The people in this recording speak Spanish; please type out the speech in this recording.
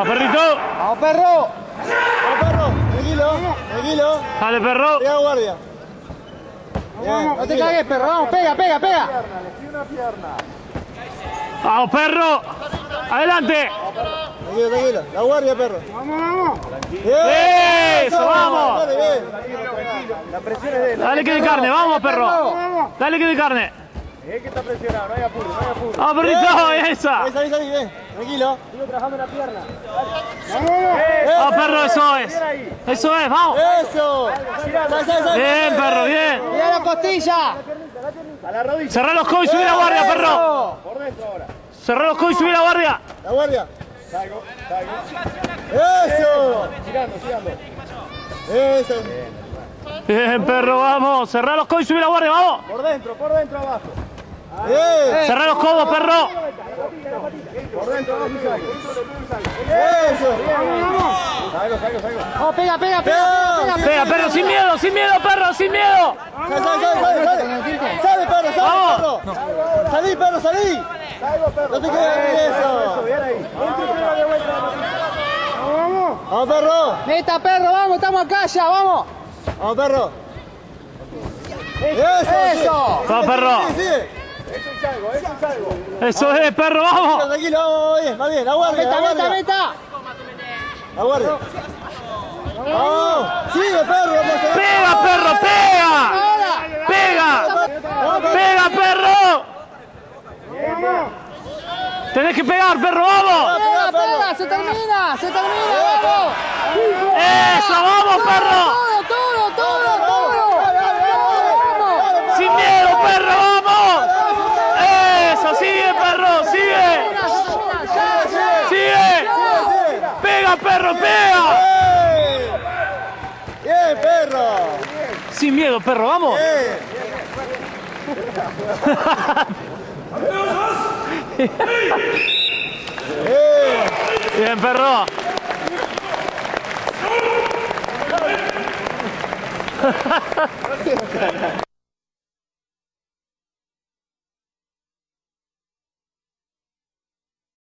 Vamos, perrito. Vamos, perro. Vamos, perro. Tranquilo, tranquilo. Dale, perro. Pega guardia. Bien, no te cagues, perro. Vamos, pega, pega, pega. Vamos, perro. Adelante. Tranquilo, tranquilo. La guardia, perro. Vamos, vamos. Eso, vamos. Dale, bien. La presión es de él. Dale que de carne, vamos, perro. Dale que de carne. Es que está presionado, no hay apuro, no hay apuro. Vamos, perrito, esa. Ahí, salí, bien. Tranquilo. Sigo trabajando la pierna. Vamos, perro, eso es. Eso es, vamos. Eso. Bien, perro, bien. Mira la costilla. A la rodilla. Cerrá los codos y subí la guardia, perro. Por dentro ahora. Cerrá los codos y subí la guardia. La guardia. Salgo. Eso. Girando. Eso. Bien, perro, vamos. Cerrá los codos y subí la guardia, vamos. Por dentro abajo. Bien. Cerrá los codos, perro. Por dentro abajo y salgo. Eso. Salgo. Vamos, pega. Pega, perro, sin miedo, perro, sin miedo. Sale, perro. Vamos. Salí, perro. No te quedes en eso. Bien ahí. Vamos, perro. Meta, perro, vamos, estamos acá ya, vamos. Vamos, perro. Eso. Vamos, perro. Sigue. Eso es, perro, vamos. Tranquilo, vamos, va bien. La guardia. Meta. La guardia. Vamos. Sigue, perro. Pega, perro, pega. Pega, perro. Tenés que pegar, perro, vamos. Pega, se termina, vamos. Eso, vamos, perro. Todo. Sin miedo, perro, vamos. Eso, sigue, perro, sigue. Pega, perro, pega. Bien, perro. Sin miedo, perro, vamos. Bien, perro.